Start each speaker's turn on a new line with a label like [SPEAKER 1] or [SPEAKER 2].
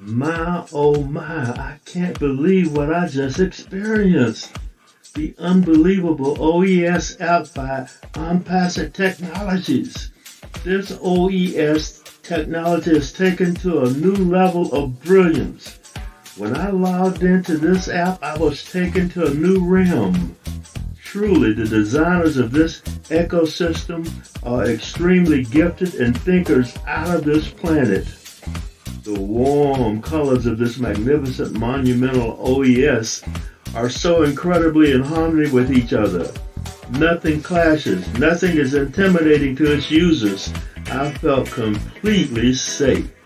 [SPEAKER 1] My, oh my, I can't believe what I just experienced. The unbelievable OES app by ONPASSIVE Technologies. This OES technology is taken to a new level of brilliance. When I logged into this app, I was taken to a new realm. Truly, the designers of this ecosystem are extremely gifted and thinkers out of this planet. The warm colors of this magnificent monumental OES are so incredibly in harmony with each other. Nothing clashes, nothing is intimidating to its users. I felt completely safe.